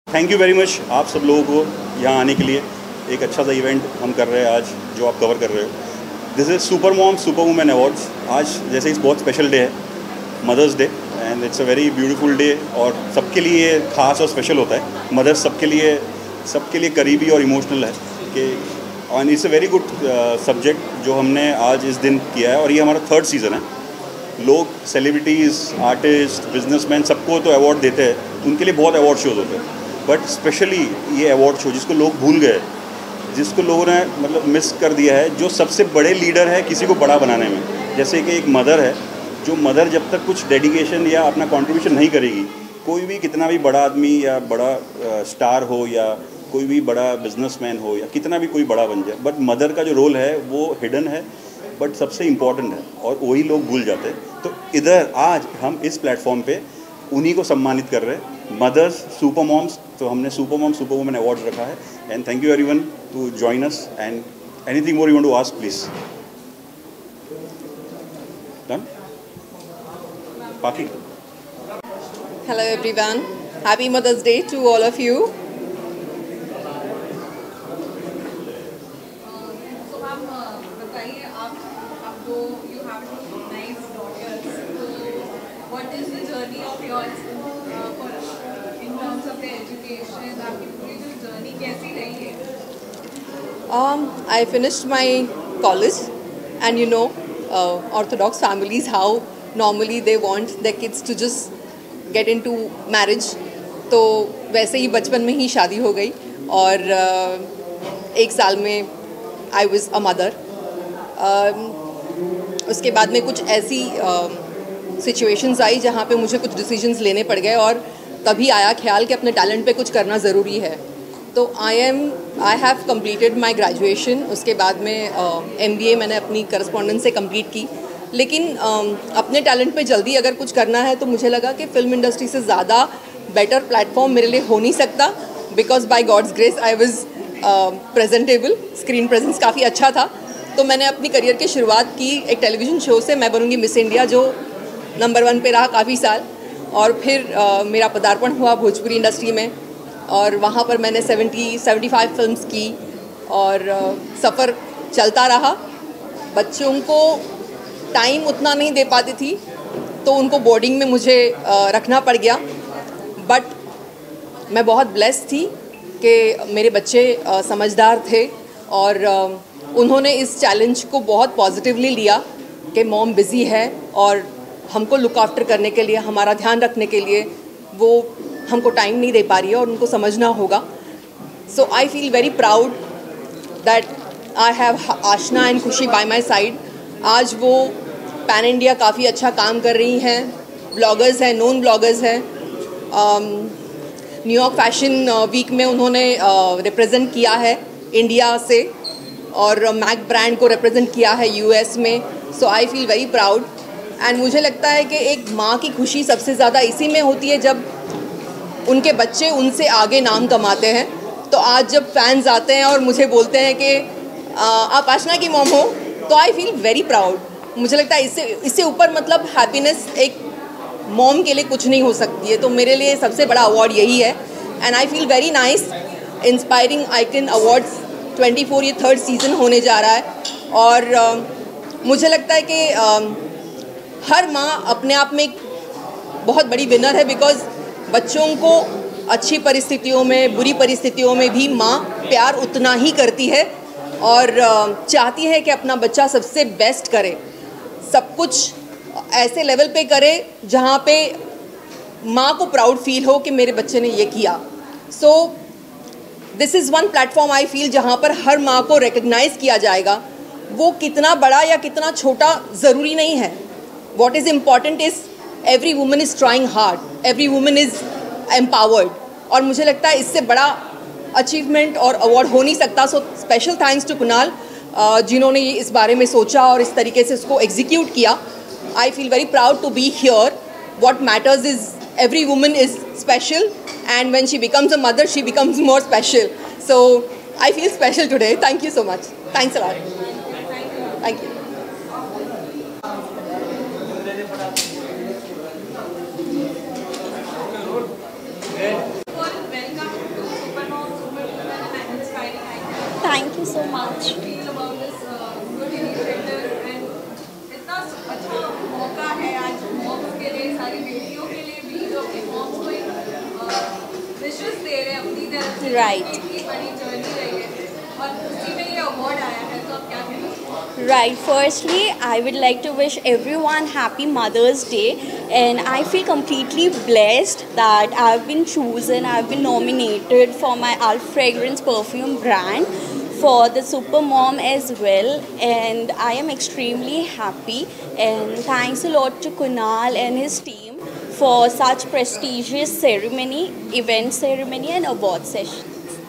Thank you very much आप सब लोगों को यहाँ आने के लिए। एक अच्छा सा इवेंट हम कर रहे हैं आज, जो आप कवर कर रहे हो। This is super mom super women awards. आज जैसे इस बहुत स्पेशल डे है, mother's day, and it's a very beautiful day और सबके लिए खास और स्पेशल होता है। मदर्स सबके लिए करीबी और इमोशनल है कि और it's a very good subject जो हमने आज इस दिन किया है। और ये हमारा 3rd सीज़न है। लोग सेलिब्रिटीज़, आर्टिस्ट, बिजनेसमैन सबको तो अवार्ड देते हैं, उनके लिए बहुत अवार्ड शोज़ होते हैं, बट स्पेशली ये अवार्ड शो जिसको लोग भूल गए, जिसको लोगों ने मतलब मिस कर दिया है, जो सबसे बड़े लीडर है किसी को बड़ा बनाने में। जैसे कि एक मदर है, जो मदर जब तक कुछ डेडिकेशन या अपना कंट्रीब्यूशन नहीं करेगी, कोई भी कितना भी बड़ा आदमी या बड़ा स्टार हो या कोई भी बड़ा बिजनेसमैन हो या कितना भी कोई बड़ा बन जाए, बट मदर का जो रोल है वो हिडन है बट सबसे इम्पॉर्टेंट है और वही लोग भूल जाते हैं। तो इधर आज हम इस प्लेटफॉर्म पे उन्हीं को सम्मानित कर रहे हैं, मदर्स सुपर मॉम्स। तो हमने super mom super women award रखा है। And thank you everyone to join us and anything more you want to ask please. Done बाकी। Hello everyone, happy Mother's Day to all of you. So ma'am बताइए, आप दो you have two nice daughters. So what is the journey of yours for in terms of their education? आपकी पूरी जो journey कैसी रही है? I finished my college and you know Orthodox families how normally they want their kids to just get into marriage. तो वैसे ही बचपन में ही शादी हो गई और 1 साल में I was a mother. उसके बाद में कुछ ऐसी सिचुएशंस आई जहाँ पे मुझे कुछ डिसीजंस लेने पड़ गए और तभी आया ख्याल कि अपने टैलेंट पे कुछ करना ज़रूरी है। तो I have completed my graduation. उसके बाद में MBA मैंने अपनी करस्पॉन्डेंस से कंप्लीट की। लेकिन अपने टैलेंट पे जल्दी अगर कुछ करना है तो मुझे लगा कि फ़िल्म इंडस्ट्री से ज़्यादा बेटर प्लेटफॉर्म मेरे लिए हो नहीं सकता, because by God's grace I was presentable, screen presence काफ़ी अच्छा था। तो मैंने अपनी करियर की शुरुआत की एक टेलीविज़न शो से, मैं बनूंगी मिस इंडिया, जो नंबर 1 पे रहा काफ़ी साल। और फिर मेरा पदार्पण हुआ भोजपुरी इंडस्ट्री में और वहाँ पर मैंने 75 फिल्म्स की और सफ़र चलता रहा। बच्चों को टाइम उतना नहीं दे पाती थी तो उनको बोर्डिंग में मुझे रखना पड़ गया, बट मैं बहुत ब्लेस्ड थी कि मेरे बच्चे समझदार थे और उन्होंने इस चैलेंज को बहुत पॉजिटिवली लिया कि मॉम बिज़ी है और हमको लुक आफ्टर करने के लिए, हमारा ध्यान रखने के लिए वो हमको टाइम नहीं दे पा रही है और उनको समझना होगा। So I feel very proud that I have Aashna and Khushi by my side. आज वो पैन इंडिया काफ़ी अच्छा काम कर रही हैं, ब्लॉगर्स हैं, नोन ब्लॉगर्स हैं। न्यूयॉर्क फैशन वीक में उन्होंने रिप्रेजेंट किया है इंडिया से और मैक ब्रांड को रिप्रेजेंट किया है US में। So I feel very proud and मुझे लगता है कि एक माँ की खुशी सबसे ज़्यादा इसी में होती है जब उनके बच्चे उनसे आगे नाम कमाते हैं। तो आज जब फैंस आते हैं और मुझे बोलते हैं कि आप आशना की मॉम हो, तो आई फील वेरी प्राउड। मुझे लगता है इससे ऊपर मतलब हैप्पीनेस एक मॉम के लिए कुछ नहीं हो सकती है। तो मेरे लिए सबसे बड़ा अवार्ड यही है and I feel very nice. Inspiring icon awards 24 ये 3rd सीज़न होने जा रहा है और मुझे लगता है कि हर माँ अपने आप में एक बहुत बड़ी विनर है, बिकॉज बच्चों को अच्छी परिस्थितियों में, बुरी परिस्थितियों में भी माँ प्यार उतना ही करती है और चाहती है कि अपना बच्चा सबसे बेस्ट करे, सब कुछ ऐसे लेवल पे करे जहाँ पे माँ को प्राउड फील हो कि मेरे बच्चे ने ये किया। So this is one platform I feel जहाँ पर हर माँ को रिकग्नाइज़ किया जाएगा। वो कितना बड़ा या कितना छोटा ज़रूरी नहीं है। What is important is every woman is trying hard, every woman is empowered. और मुझे लगता है इससे बड़ा अचीवमेंट और अवार्ड हो नहीं सकता। So special thanks to Kunal जिन्होंने इस बारे में सोचा और इस तरीके से इसको एग्जीक्यूट किया। I feel very proud to be here. What matters is every woman is special, and when she becomes a mother she becomes more special. So I feel special today. Thank you so much. Thanks a lot. Thank you. Welcome how do you feel about this good initiative and इतना अच्छा मौका है आज moms के लिए, सारी बेटियों के लिए भी जो अपनी मॉम्स को विशेस दे रहे हैं अपनी तरफ से, Right. इतनी बड़ी जर्नी रही है और उसी में ये अवार्ड आया है, तो आप क्या कहेंगे? Right, firstly, I would like to wish everyone happy Mother's Day, and I feel completely blessed that I've been chosen, I've been nominated for my Alf Fragrance perfume brand for the Super Mom as well, and I am extremely happy, and thanks a lot to Kunal and his team for such prestigious ceremony, event ceremony and award session.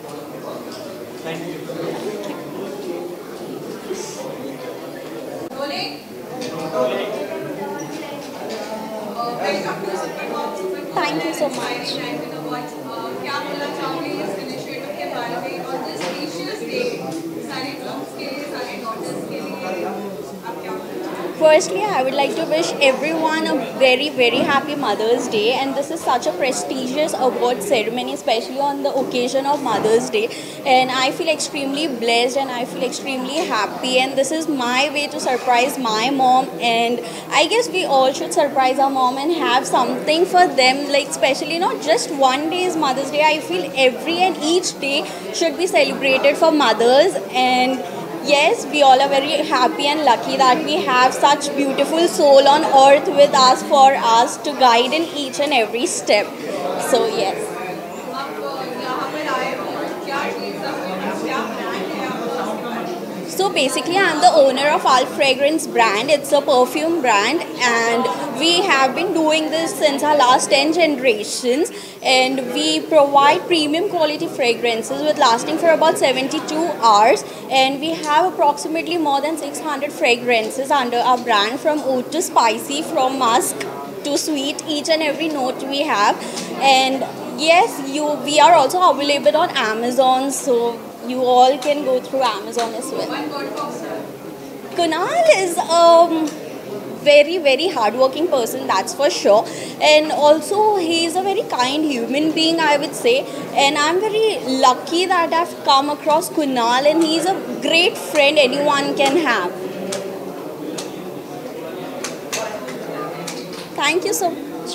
Thank you so much. क्या बोलना चाहोगे इस initiative के बारे में और जिस precious day सारे मॉम्स के लिए, सारे डॉटर्स के लिए आप क्या बोलना चाहोगे? Firstly, I would like to wish everyone a very, very happy Mother's Day, and this is such a prestigious award ceremony, especially on the occasion of Mother's Day, and I feel extremely blessed and I feel extremely happy, and this is my way to surprise my mom, and I guess we all should surprise our mom and have something for them, like especially not just one day is Mother's Day. I feel every and each day should be celebrated for mothers, and yes, we all are very happy and lucky that we have such beautiful soul on earth with us for us to guide in each and every step. So yes. आप यहाँ पर आए हो, क्या चीज़ है, क्या brand है आपका, उसके बारे में? So basically, I'm the owner of Alf Fragrance brand. It's a perfume brand, and we have been doing this since our last 10 generations. And we provide premium quality fragrances with lasting for about 72 hours. And we have approximately more than 600 fragrances under our brand, from oud to spicy, from musk to sweet, each and every note we have. And yes, we are also available on Amazon, so you all can go through Amazon as well. One word for sir. Kunal is a very, very hardworking person, that's for sure. And also, he is a very kind human being, I would say. And I'm very lucky that I've come across Kunal, and he's a great friend anyone can have. Thank you so much.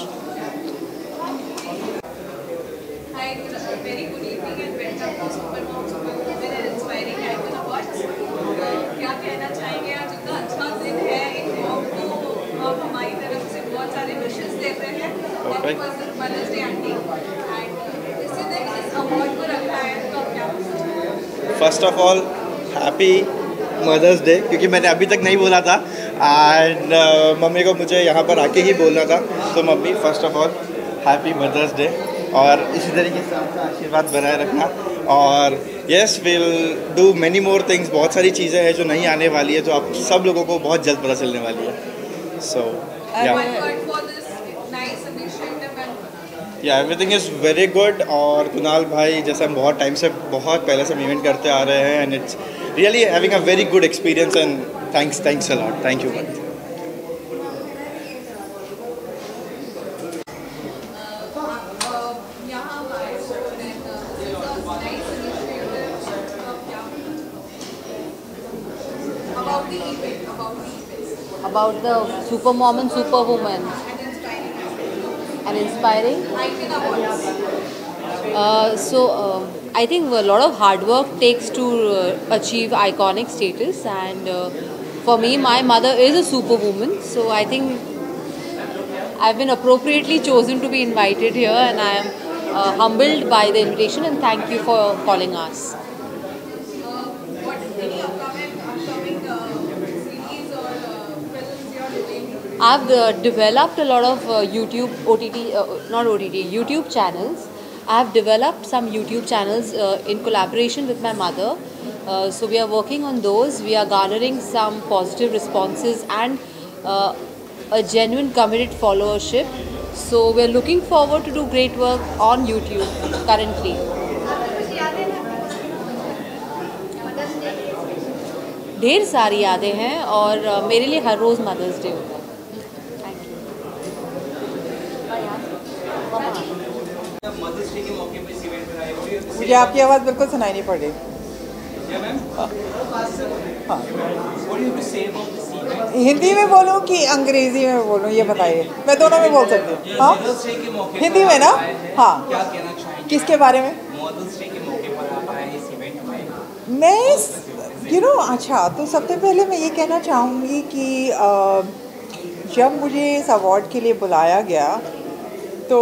Hi, very good evening and welcome to Super Mom Super Women and Inspiring Icon Awards. क्या कहना चाहेंगे, आज इतना अच्छा दिन है, इन mom को आप हमारी तरफ से बहुत सारे विशेस देते हैं, मदर्स डे आंटी, एंड इसी दिन इस अवार्ड को रखा है, तो आप क्या बोलना चाहेंगे? First of all happy mother's day, क्योंकि मैंने अभी तक नहीं बोला था एंड मम्मी को मुझे यहाँ पर आके ही बोलना था, तो mummy first of all happy mother's day, और इसी तरीके से आपका आशीर्वाद बनाए रखना। और yes, will do many more things, बहुत सारी चीज़ें हैं जो नहीं आने वाली है, जो आप सब लोगों को बहुत जल्द पता चलने वाली है। सो One word for this nice initiative and या एवरीथिंग इज़ वेरी गुड। और कुणाल भाई जैसे हम बहुत टाइम से, बहुत पहले से इवेंट करते आ रहे हैं, and it's really having a very good experience, and thanks a lot, thank you. यहाँ हमारे nice initiative about the event, about the super mom and super woman and inspiring. Icon Awards. I think a lot of hard work takes to achieve iconic status, and for me, my mother is a superwoman, so I think I've been appropriately chosen to be invited here, and I am humbled by the invitation, and thank you for calling us. What any upcoming series or films you are doing? I've developed a lot of YouTube channels. I've developed some YouTube channels in collaboration with my mother. So we are working on those. We are garnering some positive responses and a genuine committed followership. So we're looking forward to do great work on YouTube currently. ढेर सारी यादें हैं और मेरे लिए हर रोज़ mother's day होता है। Thank you. मुझे आपकी आवाज़ बिल्कुल सुनाई नहीं पड़ रही। हिंदी में बोलूं कि अंग्रेजी में बोलूं, ये बताइए। मैं दोनों में बोल सकती हूँ। हाँ, हिंदी में ना। हाँ, किसके बारे में? मैं अच्छा, तो सबसे पहले मैं ये कहना चाहूँगी कि जब मुझे इस अवार्ड के लिए बुलाया गया तो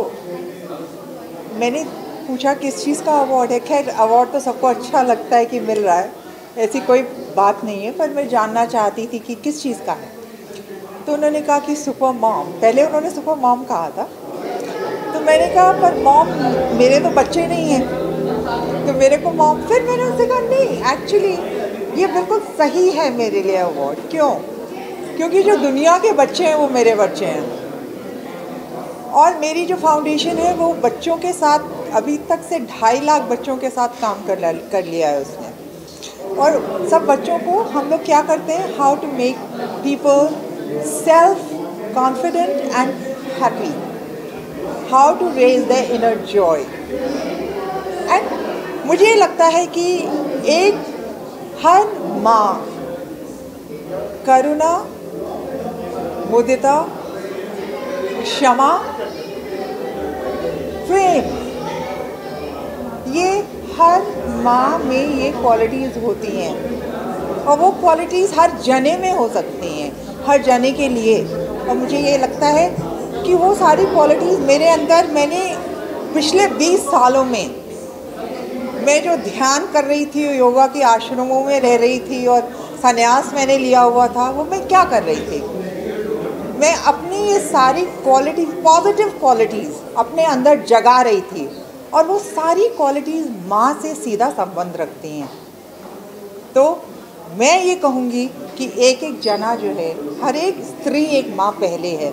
मैंने पूछा किस चीज़ का अवार्ड है। खैर, अवार्ड तो सबको अच्छा लगता है कि मिल रहा है, ऐसी कोई बात नहीं है, पर मैं जानना चाहती थी कि किस चीज़ का है। तो उन्होंने कहा कि सुपर मॉम। पहले उन्होंने सुपर मॉम कहा था, तो मैंने कहा पर मॉम, मेरे तो बच्चे नहीं हैं तो मेरे को मॉम। फिर मैंने उससे कहा नहीं, एक्चुअली ये बिल्कुल सही है मेरे लिए अवार्ड। क्यों? क्योंकि जो दुनिया के बच्चे हैं वो मेरे बच्चे हैं, और मेरी जो फाउंडेशन है वो बच्चों के साथ अभी तक से 2.5 लाख बच्चों के साथ काम कर लिया है उसने। और सब बच्चों को हम लोग क्या करते हैं, how to make people self confident and happy, how to raise the inner joy. एंड मुझे लगता है कि एक हर माँ करुणा, मुदिता, क्षमा, प्रेम, ये हर माँ में ये क्वालिटीज़ होती हैं, और वो क्वालिटीज़ हर जने में हो सकती हैं, हर जने के लिए। और मुझे ये लगता है कि वो सारी क्वालिटीज़ मेरे अंदर, मैंने पिछले 20 सालों में मैं जो ध्यान कर रही थी, योगा के आश्रमों में रह रही थी और संन्यास मैंने लिया हुआ था, वो मैं क्या कर रही थी, मैं अपनी ये सारी क्वालिटी, पॉजिटिव क्वालिटीज़ अपने अंदर जगा रही थी। और वो सारी क्वालिटीज़ माँ से सीधा संबंध रखती हैं। तो मैं ये कहूँगी कि एक एक जना जो है, हर एक स्त्री एक माँ पहले है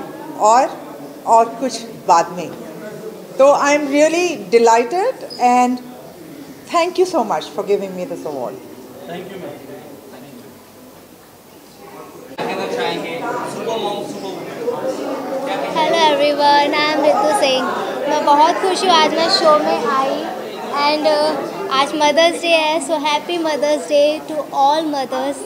और कुछ बाद में। तो I am really delighted and thank you so much for giving me this award. Thank you ma'am. Hello everyone, I am Ritu Singh. मैं बहुत खुश हूँ आज मैं शो में आई, एंड आज मदर्स डे है, so happy mother's day to all mothers.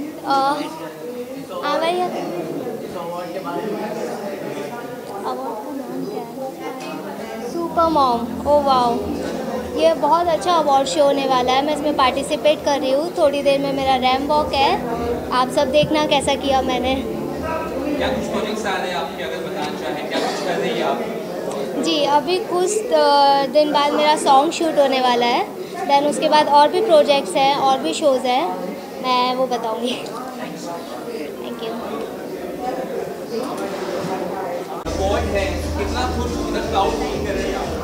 Super mom, oh wow, ये बहुत अच्छा अवार्ड शो होने वाला है। मैं इसमें पार्टिसिपेट कर रही हूँ। थोड़ी देर में मेरा रैम्प वॉक है, आप सब देखना कैसा किया मैंने। क्या कुछ प्रोजेक्ट्स आ रहे हैं आपके, अगर बताना चाहें, क्या कुछ कर रही है आप? जी, अभी कुछ दिन बाद मेरा सॉन्ग शूट होने वाला है, देन उसके बाद और भी प्रोजेक्ट्स हैं, और भी शोज़ हैं, मैं वो बताऊंगी। Thank you. अवार्ड है, कितना खुश, कितना प्राउड फील कर रहे हैं आप?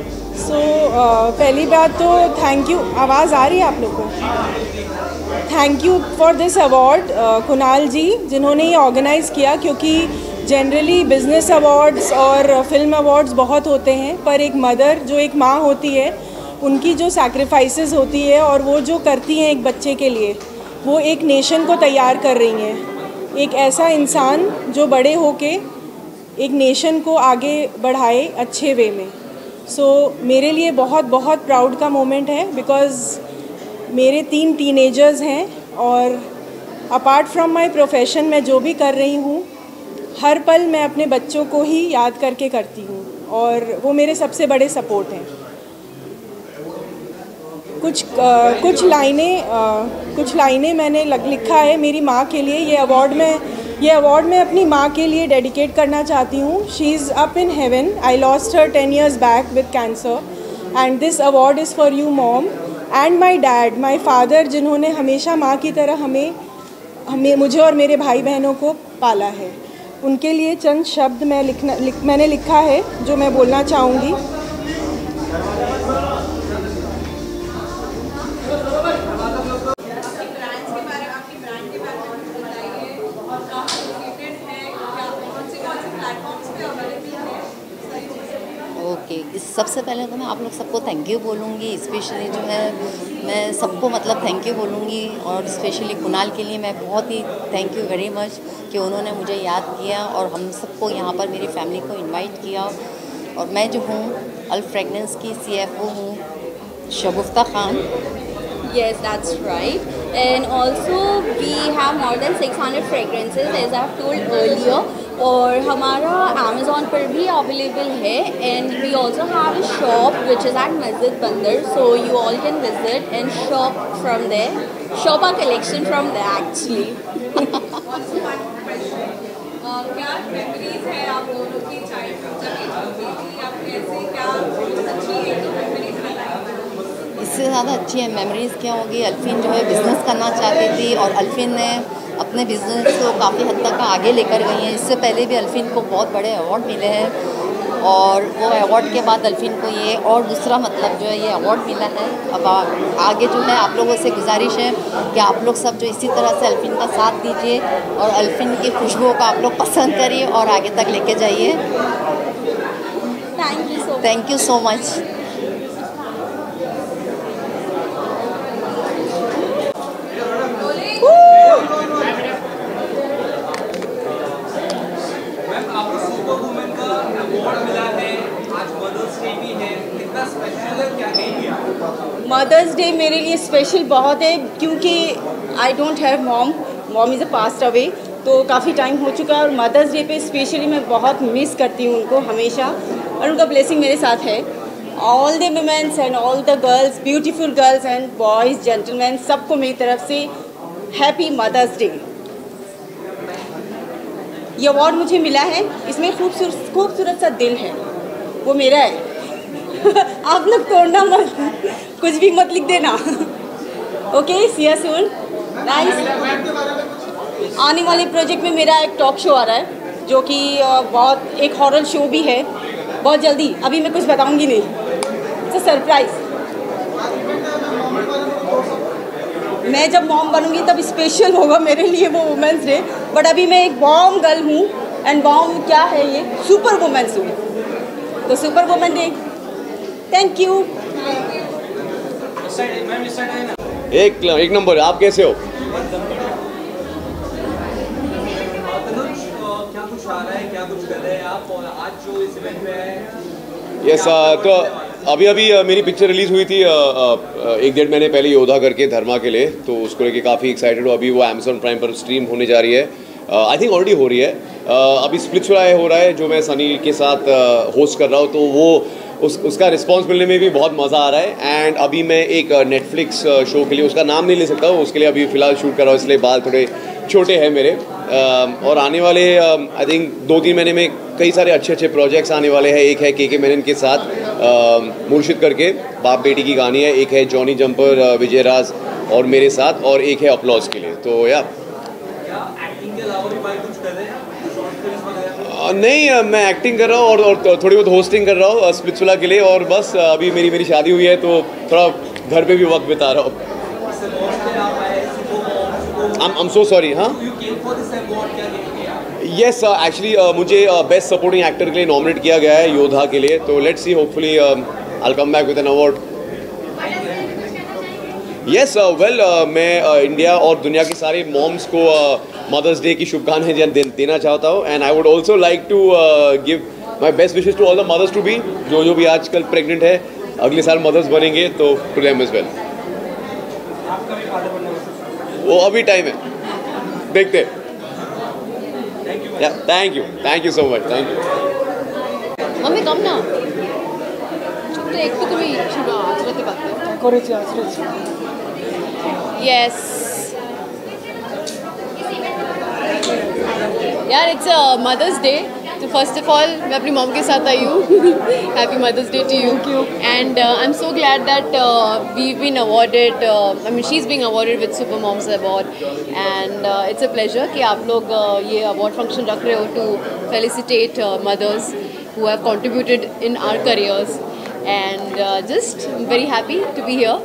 पहली बात तो थैंक यू। आवाज़ आ रही है आप लोग को? Thank you for this award Kunal ji, जिन्होंने ये ऑर्गेनाइज़ किया, क्योंकि जनरली बिज़नेस अवार्ड्स और फिल्म अवार्ड्स बहुत होते हैं, पर एक मदर जो एक माँ होती है, उनकी जो सैक्रिफाइसेस होती है और वो जो करती हैं एक बच्चे के लिए, वो एक नेशन को तैयार कर रही हैं। एक ऐसा इंसान जो बड़े होके एक नेशन को आगे बढ़ाए अच्छे वे में। मेरे लिए बहुत बहुत प्राउड का मोमेंट है, बिकॉज़ मेरे 3 टीनेजर्स हैं, और अपार्ट फ्रॉम माय प्रोफेशन मैं जो भी कर रही हूँ, हर पल मैं अपने बच्चों को ही याद करके करती हूँ, और वो मेरे सबसे बड़े सपोर्ट हैं। कुछ लाइनें मैंने लिखा है मेरी माँ के लिए। ये अवार्ड मैं अपनी माँ के लिए डेडिकेट करना चाहती हूँ। She is up in heaven. I lost her 10 years back with cancer, and this award is for you mom and my dad, my father, जिन्होंने हमेशा माँ की तरह हमें मुझे और मेरे भाई बहनों को पाला है। उनके लिए चंद शब्द मैंने लिखा है जो मैं बोलना चाहूँगी। सबसे पहले तो मैं आप लोग सबको थैंक यू बोलूँगी, स्पेशली जो है मैं सबको मतलब थैंक यू बोलूँगी, और स्पेशली कुणाल के लिए मैं बहुत ही थैंक यू वेरी मच कि उन्होंने मुझे याद किया और हम सबको यहाँ पर मेरी फैमिली को इनवाइट किया। और मैं जो हूँ अल्फ फ्रेगनेंस की CFO हूँ, शगुफ्ता Khan, Yes, that's right. And also we have more than 600 fragrances as I've told earlier. और हमारा Amazon पर भी अवेलेबल है. And we also have a shop which is at Masjid Bandar. So you all can visit and shop from there. Shop our collection from there actually. क्या memories है आप दोनों की चाइल्डहुड की आप कैसे क्या अच्छी एक मेमोरीज बताइए. इससे ज़्यादा अच्छी है मेमोरीज़ क्या होगी. अल्फीन जो है बिज़नेस करना चाहती थी और अल्फीन ने अपने बिज़नेस को काफ़ी हद तक आगे लेकर गई हैं. इससे पहले भी अल्फीन को बहुत बड़े अवार्ड मिले हैं और वो अवार्ड के बाद अल्फीन को ये और दूसरा मतलब जो है ये अवार्ड मिला है. अब आगे जो है आप लोगों से गुजारिश है कि आप लोग सब जो इसी तरह से अल्फीन का साथ दीजिए और अल्फीन की खुशबुओं को आप लोग पसंद करिए और आगे तक लेके जाइए. Thank you so much. Mother's Day मेरे लिए स्पेशल बहुत है क्योंकि I don't have mom. Mom is a past away, तो काफ़ी टाइम हो चुका है और मदर्स डे पे स्पेशली मैं बहुत मिस करती हूँ उनको हमेशा और उनका ब्लेसिंग मेरे साथ है. All the womens and all the girls, beautiful girls and boys, gentleman, सबको मेरी तरफ से हैप्पी मदर्स डे. ये अवार्ड मुझे मिला है, इसमें खूबसूरत सा दिल है, वो मेरा है. आप लोग तोड़ना मत, कुछ भी मत लिख देना. Okay, see you soon. Nice. आने वाले प्रोजेक्ट में मेरा एक टॉक शो आ रहा है जो कि बहुत एक हॉरर शो भी है. बहुत जल्दी, अभी मैं कुछ बताऊंगी नहीं, इट्स अ सरप्राइज. मैं जब मॉम बनूंगी तब स्पेशल होगा मेरे लिए वो वुमेंस डे. बट अभी मैं एक बॉम गर्ल हूँ एंड बॉम क्या है ये, सुपर वुमेंस हूँ. तो super women day. Thank you. एक नंबर. आप कैसे हो? क्या कुछ आ रहा है, क्या कुछ कर रहे हैं आप और आज जो इस इवेंट में है? यस, तो अभी मेरी पिक्चर रिलीज़ हुई थी 1-1.5 महीने पहले योद्धा करके धर्मा के लिए, तो उसको लेके काफ़ी एक्साइटेड हूँ. अभी वो Amazon प्राइम पर स्ट्रीम होने जा रही है. आई थिंक ऑलरेडी हो रही है. अभी स्प्लिट्सविला हो रहा है जो मैं सनी के साथ होस्ट कर रहा हूँ, तो वो उसका रिस्पांस मिलने में भी बहुत मज़ा आ रहा है. एंड अभी मैं एक नेटफ्लिक्स शो के लिए, उसका नाम नहीं ले सकता हूँ, उसके लिए अभी फ़िलहाल शूट कर रहा हूँ, इसलिए बाल थोड़े छोटे हैं मेरे. और आने वाले आई थिंक 2-3 महीने में कई सारे अच्छे प्रोजेक्ट्स आने वाले हैं. एक है के मेनन के साथ मुर्शिद करके, बाप बेटी की कहानी है. एक है जॉनी जंपर विजय राज और मेरे साथ, और एक है अपलॉज के लिए. तो या नहीं, मैं एक्टिंग कर रहा हूँ और थोड़ी बहुत होस्टिंग कर रहा हूँ स्प्लिट्सविला के लिए. और बस अभी मेरी शादी हुई है तो थोड़ा घर पे भी वक्त बिता रहा हूँ. I'm so sorry. हाँ, यस, एक्चुअली मुझे बेस्ट सपोर्टिंग एक्टर के लिए नॉमिनेट किया गया है योद्धा के लिए. तो let's see, hopefully I'll come back with an award. Yes, well, मैं इंडिया और दुनिया की सारी मॉम्स को मदर्स डे की शुभकामनाएं देना चाहता हूँ. And I would also like to give my best wishes to all the mothers to be, जो भी आजकल प्रेग्नेंट है, अगले साल मदर्स बनेंगे, तो टू देम एज वेल. वो अभी टाइम है, देखते. Thank you so much. Thank you. Mummy come ना, चुप तो एक तो तुम्हें सुना आचरा की बात है. Yes. यार, इट्स मदर्स डे. तो फर्स्ट ऑफ ऑल मैं अपनी मॉम के साथ आई हूँ. Happy mother's day to you. And I am so glad that we been awarded, I mean she is being awarded with super moms award. And it's a pleasure कि आप लोग ये अवार्ड फंक्शन रख रहे हो to felicitate mothers who have contributed in our careers. And just very happy to be here.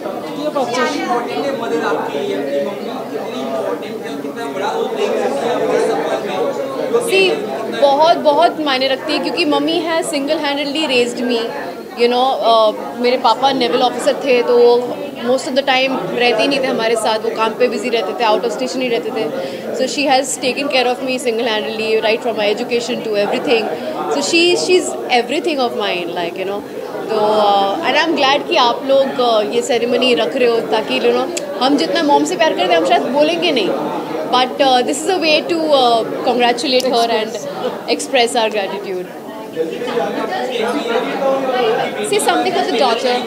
See, बहुत मायने रखती है क्योंकि मम्मी है single handedly raised me. You know, मेरे पापा नेवल ऑफिसर थे तो वो मोस्ट ऑफ द टाइम रहते ही नहीं थे हमारे साथ. वो काम पे बिजी रहते थे, आउट ऑफ स्टेशन ही रहते थे. So she has taken care of me single handedly, right from my education to everything. So she is everything of mine, like you know. तो एंड आई एम ग्लैड कि आप लोग ये ceremony रख रहे हो, ताकि यू नो हम जितना मॉम से प्यार करते हैं हम शायद बोलेंगे नहीं, but this is a way to congratulate her and express our gratitude. Say something for the daughter.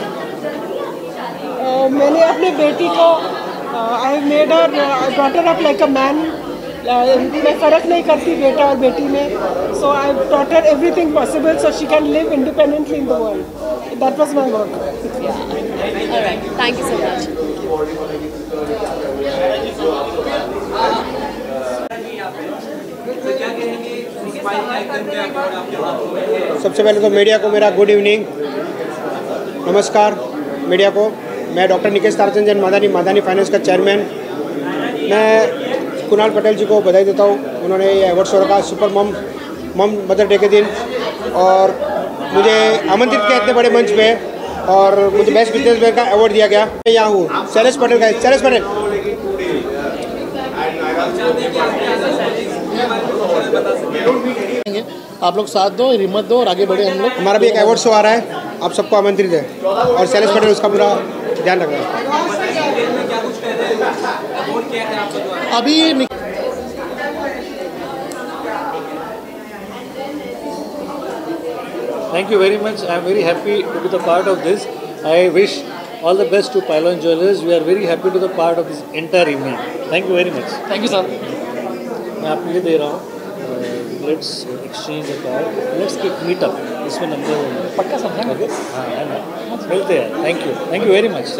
मैंने अपने बेटी को I made her daughter up like a man. मैं फ़र्क नहीं करती बेटा और बेटी में. So I taught her everything possible so she can live independently in the world. That was my work. Alright, thank you so much. सबसे पहले तो मीडिया को मेरा गुड इवनिंग, नमस्कार मीडिया को. मैं डॉक्टर निकेश तारचंद मादानी फाइनेंस का चेयरमैन. मैं कुणाल पटेल जी को बधाई देता हूँ. उन्होंने ये अवार्ड शो रखा सुपर मम मदर डे के दिन, और मुझे आमंत्रित किया इतने बड़े मंच पे, और मुझे बेस्ट बिजनेसमैन का अवार्ड दिया गया. मैं यहाँ हूँ शैलेश पटेल का. शैलेश पटेल आप लोग साथ दो, हिम्मत दो और आगे बढ़े हम लोग. हमारा भी एक अवार्ड शो आ रहा है, आप सबको आमंत्रित है, और शैलेश पटेल उसका पूरा ध्यान रख रहा है. अभी Thank you very much. I am very happy to be the part of this. I wish all the best to Pylon Jewelers. We are very happy to be the part of this entire evening. Thank you very much. Thank you sir. मैं आपको ये दे रहा हूँ. Let's exchange a card. Let's meet up. इसमें number पक्का समझा. Okay. हाँ है ना. मिलते हैं. Thank you. Thank you very much.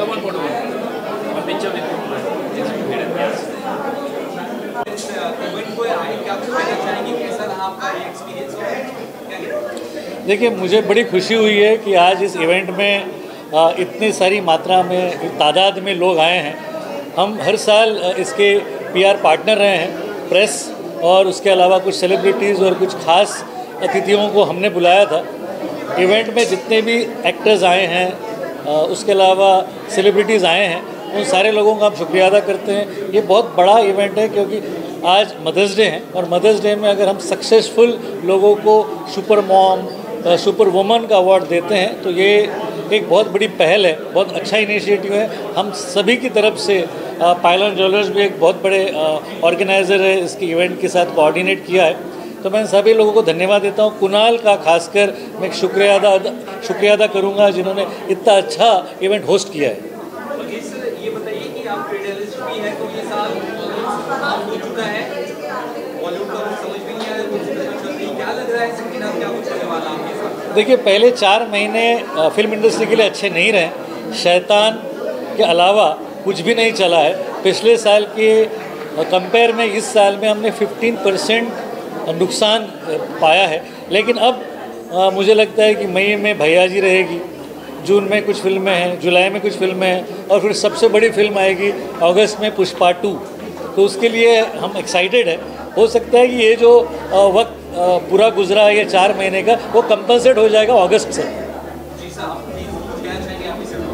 देखिए, मुझे बड़ी खुशी हुई है कि आज इस इवेंट में इतनी सारी मात्रा में तादाद में लोग आए हैं. हम हर साल इसके PR पार्टनर रहे हैं, प्रेस और उसके अलावा कुछ सेलिब्रिटीज़ और कुछ खास अतिथियों को हमने बुलाया था. इवेंट में जितने भी एक्टर्स आए हैं, उसके अलावा सेलिब्रिटीज़ आए हैं, उन सारे लोगों का हम शुक्रिया अदा करते हैं. ये बहुत बड़ा इवेंट है क्योंकि आज मदर्स डे है, और मदर्स डे में अगर हम सक्सेसफुल लोगों को सुपर मॉम, सुपर वुमन का अवार्ड देते हैं तो ये एक बहुत बड़ी पहल है, बहुत अच्छा इनिशिएटिव है. हम सभी की तरफ से पायलॉन ज्वेलर्स भी एक बहुत बड़े ऑर्गेनाइज़र है, इसके इवेंट के साथ कोऑर्डिनेट किया है. तो मैं सभी लोगों को धन्यवाद देता हूँ. कुणाल का खासकर मैं शुक्रिया अदा करूँगा जिन्होंने इतना अच्छा इवेंट होस्ट किया है. ये बताइए कि आप ट्रेडलिस्ट भी हैं, तो ये साल हो चुका है, बॉलीवुड का समझ भी नहीं आ रहा, क्या लग रहा है इसके साथ, क्या कुछ होने वाला आपके साथ? देखिए, पहले 4 महीने फिल्म इंडस्ट्री के लिए अच्छे नहीं रहे. शैतान के अलावा कुछ भी नहीं चला है. पिछले साल के कंपेयर में इस साल में हमने 15% नुकसान पाया है. लेकिन अब मुझे लगता है कि मई में भैया जी रहेगी, जून में कुछ फिल्में हैं, जुलाई में कुछ फिल्में हैं, और फिर सबसे बड़ी फिल्म आएगी अगस्त में पुष्पा 2. तो उसके लिए हम एक्साइटेड है. हो सकता है कि ये जो वक्त पूरा गुजरा है, ये 4 महीने का, वो कंपनसेट हो जाएगा अगस्त से. जी साहब, क्या चाहेंगे आप इसे?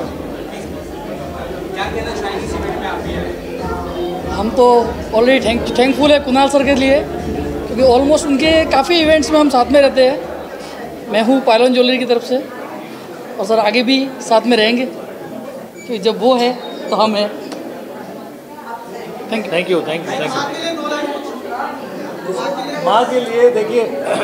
क्या कहना चाहेंगे इस इवेंट में आप भी आए? हम तो ऑलरेडी थैंकफुल है कुणाल सर के लिए, क्योंकि ऑलमोस्ट उनके काफ़ी इवेंट्स में हम साथ में रहते हैं. मैं हूँ पायलॉन ज्वेलरी की तरफ से, और सर आगे भी साथ में रहेंगे, क्योंकि जब वो है तो हम हैं. Thank you. माँ के लिए देखिए,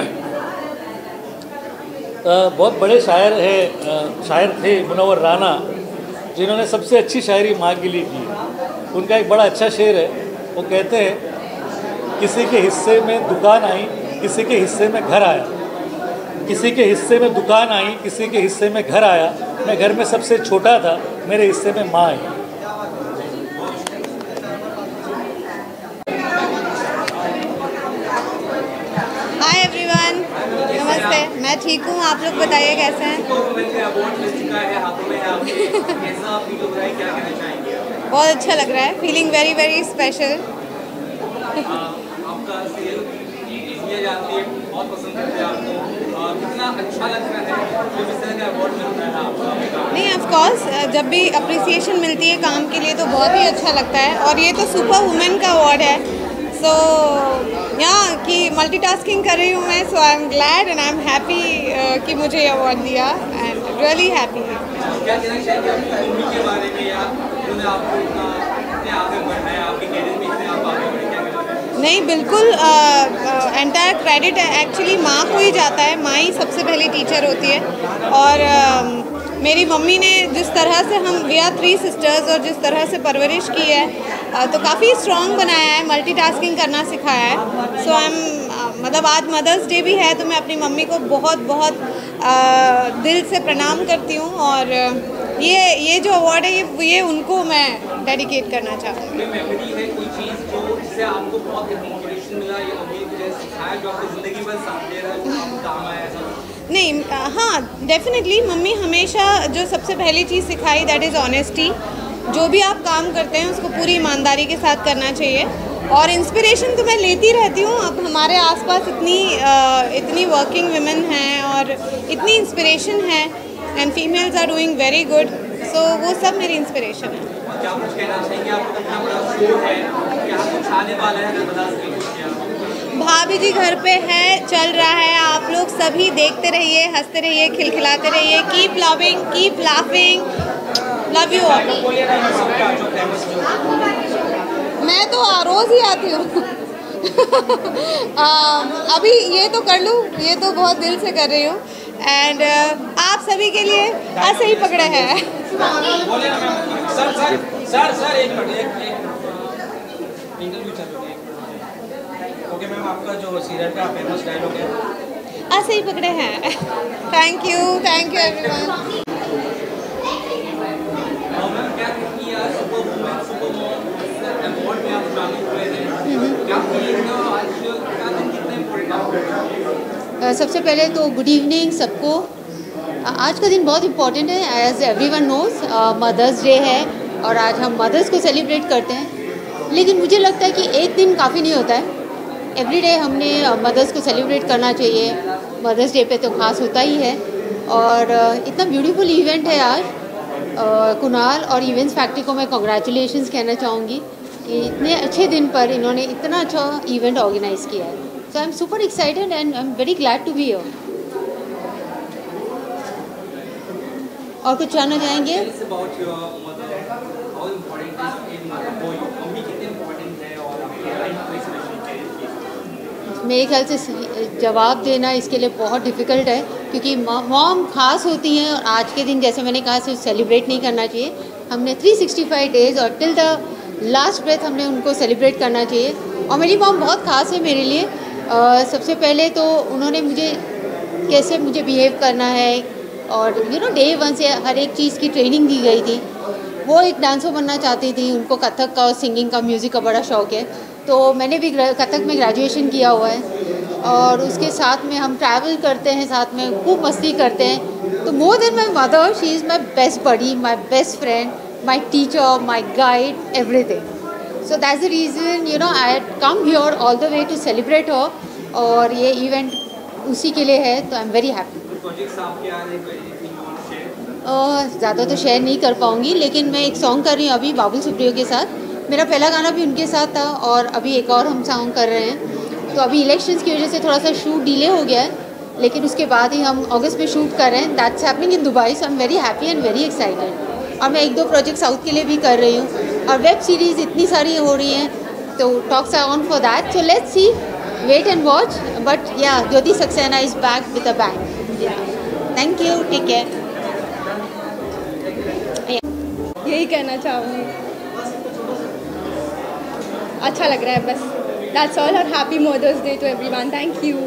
बहुत बड़े शायर थे मुनव्वर राना, जिन्होंने सबसे अच्छी शायरी माँ के लिए की. उनका एक बड़ा अच्छा शेर है. वो कहते हैं, किसी के हिस्से में दुकान आई, किसी के हिस्से में घर आया. किसी के हिस्से में दुकान आई, किसी के हिस्से में घर आया. मैं घर में सबसे छोटा था, मेरे हिस्से में माँ आई. हाय एवरीवन, नमस्ते. मैं ठीक हूँ, आप लोग बताइए कैसे हैं? बहुत अच्छा लग रहा है. Feeling very very special. आपका सीरियल इंडिया जाती है, बहुत पसंद करते हैं आपको. कितना अच्छा लग रहा है जब इस तरह का अवार्ड मिलता है आपको? नहीं, ऑफ कोर्स जब भी अप्रिसिएशन मिलती है काम के लिए तो बहुत ही अच्छा लगता है. और ये तो सुपर वुमेन का अवार्ड है, सो कि मल्टीटास्किंग कर रही हूँ मैं, so I am glad and I am happy कि मुझे अवार्ड दिया एंड रियली हैप्पी। क्या कहना चाहिए अपनी मम्मी के बारे में, या उन्होंने आपको इतने आगे बढ़ाया, आपके करियर में इतने आप आगे बढ़े, क्या कहना चाहिए? नहीं, बिल्कुल एंटायर क्रेडिट एक्चुअली माँ को ही जाता है। माँ ही सबसे पहली टीचर होती है और मेरी मम्मी ने जिस तरह से हम वी आर 3 सिस्टर्स और जिस तरह से परवरिश की है तो काफ़ी स्ट्रॉन्ग बनाया है, मल्टीटास्किंग करना सिखाया है। सो आई एम मतलब आज मदर्स डे भी है तो मैं अपनी मम्मी को बहुत बहुत दिल से प्रणाम करती हूँ और ये जो अवार्ड है ये उनको मैं डेडिकेट करना चाहूँगी। कोई मेमोरी है, कोई चीज़ जो जिससे आपको बहुत मोटिवेशन मिला, या मम्मी ने मुझे सिखाया जो आपको ज़िंदगी भर साथ दे रहा है, जो आपको काम आया ऐसा? नहीं, हाँ डेफिनेटली मम्मी हमेशा जो सबसे पहली चीज़ सिखाई दैट इज़ ऑनेस्टी। जो भी आप काम करते हैं उसको पूरी ईमानदारी के साथ करना चाहिए और इंस्पिरेशन तो मैं लेती रहती हूँ। अब हमारे आसपास इतनी वर्किंग वुमेन हैं और इतनी इंस्पिरेशन है and females are doing very good, so वो सब मेरी इंस्पिरेशन है। क्या कुछ कहना चाहिए? आपको कितना बड़ा शो है, क्या कुछ आने वाला है, अगर बता सकें? भाभी जी घर पे है, चल रहा है, आप लोग सभी देखते रहिए, हंसते रहिए, खिलखिलाते रहिए। Keep loving, keep laughing, love you all. मैं तो रोज़ ही आती हूँ अभी ये तो कर लूँ, ये तो बहुत दिल से कर रही हूँ एंड आप सभी के लिए ऐसे ही पकड़े हैं। सर एक इंटरव्यू चल रही है। ओके मैम, आपका जो सीरियल का फेमस डायलॉग है ऐसे ही पकड़े हैं। Thank you everyone. क्या किया super women super mom award में आप शामिल हुए हैं, क्या फीलिंग है आज का दिन कितना इम्पोर्टेंट है? सबसे पहले तो गुड इवनिंग सबको। आज का दिन बहुत इम्पॉर्टेंट है, as everyone knows Mother's day है और आज हम मदर्स को सेलिब्रेट करते हैं। लेकिन मुझे लगता है कि एक दिन काफ़ी नहीं होता है, एवरीडे हमने मदर्स को सेलिब्रेट करना चाहिए। मदर्स डे पे तो खास होता ही है और इतना ब्यूटीफुल इवेंट है आज। कुणाल और इवेंट्स फैक्ट्री को मैं कॉन्ग्रेचुलेशंस कहना चाहूँगी कि इतने अच्छे दिन पर इन्होंने इतना अच्छा इवेंट ऑर्गेनाइज़ किया है। So I am super excited and I am very glad to be here. और कुछ जानना चाहेंगे? मेरे ख्याल से जवाब देना इसके लिए बहुत डिफ़िकल्ट है क्योंकि मॉम खास होती हैं और आज के दिन जैसे मैंने कहा सिर्फ सेलिब्रेट नहीं करना चाहिए, हमने 365 डेज़ और टिल द लास्ट ब्रेथ हमने उनको सेलिब्रेट करना चाहिए। और मेरी मॉम बहुत ख़ास है मेरे लिए। सबसे पहले तो उन्होंने मुझे कैसे मुझे बिहेव करना है और डे 1 से हर एक चीज़ की ट्रेनिंग दी गई थी। वो एक डांसर बनना चाहती थी, उनको कथक का और सिंगिंग का म्यूज़िक का बड़ा शौक़ है, तो मैंने भी कथक में ग्रेजुएशन किया हुआ है और उसके साथ में हम ट्रैवल करते हैं, साथ में खूब मस्ती करते हैं। तो more than my mother she is my best buddy, my best friend, my teacher, my guide, everything. So that's the reason I had come here all the way to celebrate her और ये event उसी के लिए है, तो I am very happy. ज़्यादा तो share नहीं कर पाऊँगी, लेकिन मैं एक सॉन्ग कर रही हूँ अभी बाबुल सुप्रियो के साथ। मेरा पहला गाना भी उनके साथ था और अभी एक और हम सॉन्ग कर रहे हैं। तो अभी इलेक्शंस की वजह से थोड़ा सा शूट डिले हो गया है, लेकिन उसके बाद ही हम अगस्त में शूट कर रहे हैं। That's happening in Dubai, so I am very happy and very excited. और मैं 1-2 प्रोजेक्ट साउथ के लिए भी कर रही हूँ और वेब सीरीज़ इतनी सारी हो रही हैं, तो talks are on for that. So let's see, wait and watch. But yeah Jyoti Saxena is back with a bang. Thank you, take care. यही कहना चाहूँगी, अच्छा लग रहा है बस। दैट्स ऑल और happy mother's day to everyone. Thank you.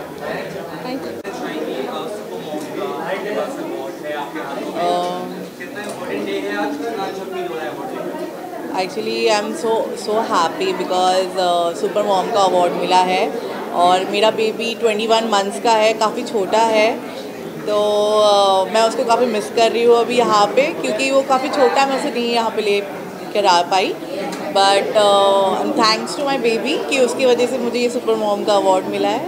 Actually I am so happy because super mom का अवार्ड मिला है और मेरा बेबी 21 मंथ्स का है, काफ़ी छोटा है, तो मैं उसको काफ़ी मिस कर रही हूँ अभी यहाँ पे, क्योंकि वो काफ़ी छोटा, मैं उसे नहीं यहाँ पे ले कर आ पाई। But thanks to my baby कि उसकी वजह से मुझे ये सुपर मॉम का अवार्ड मिला है।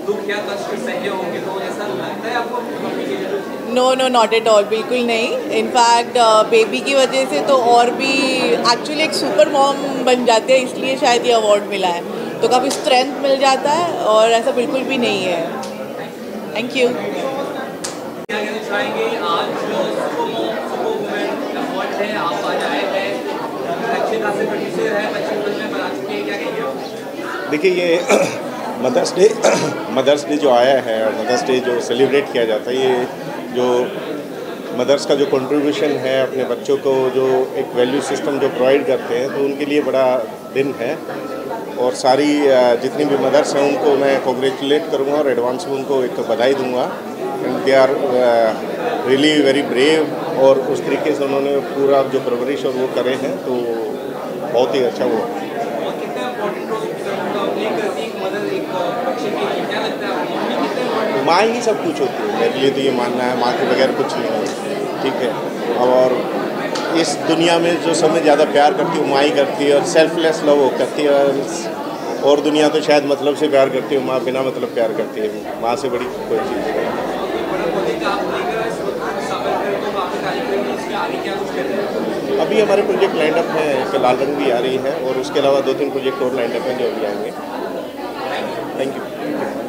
दुख या कष्ट सहे होंगे, तो ऐसा लगता है आपको मम्मी के लिए? No no not at all, बिल्कुल नहीं। इनफैक्ट बेबी की वजह से तो और भी एक्चुअली एक सुपर मॉम बन जाते हैं, इसलिए शायद ये अवार्ड मिला है। तो काफ़ी स्ट्रेंथ मिल जाता है और ऐसा बिल्कुल भी नहीं है। Thank you. क्या कहना चाहेंगे, आज सुपर वुमेन अवार्ड है, आप आज आए हैं, अच्छे खासे प्रोड्यूसर हैं, अच्छी फिल्में बना चुके हैं, क्या कहेंगे? देखिए ये मदर्स डे जो आया है, मदर्स डे जो सेलिब्रेट किया जाता है, ये जो मदर्स का जो कंट्रीब्यूशन है अपने बच्चों को जो एक वैल्यू सिस्टम जो प्रोवाइड करते हैं, तो उनके लिए बड़ा दिन है। और सारी जितनी भी मदर्स हैं उनको मैं कॉन्ग्रेचुलेट करूँगा और एडवांस में उनको एक बधाई दूँगा। And they are really very brave, और उस तरीके से उन्होंने पूरा जो परवरिश और वो करे हैं, तो बहुत ही अच्छा वो। माँ ही सब कुछ होती है, मेरे लिए तो ये मानना है, माँ के बगैर कुछ नहीं है, ठीक है। और इस दुनिया में जो सबसे ज़्यादा प्यार करती है माँ ही करती है, और सेल्फलेस लव वो करती है। और दुनिया तो शायद मतलब से प्यार करती है, माँ बिना मतलब प्यार करती है। माँ से बड़ी कोई चीज़ नहीं। अभी हमारे प्रोजेक्ट लाइंड अप हैं, एक लाल रंग भी आ रही है, और उसके अलावा 2-3 प्रोजेक्ट और लाइंड अप हैं जो अभी आएंगे। Thank you.